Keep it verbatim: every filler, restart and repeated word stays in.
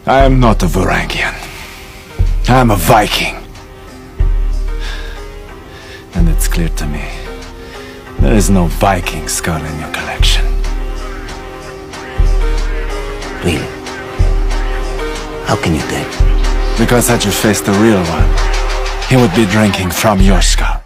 I am not a Varangian. I am a Viking. And it's clear to me, there is no Viking skull in your collection. Really? How can you tell? Because had you faced the real one, he would be drinking from your skull.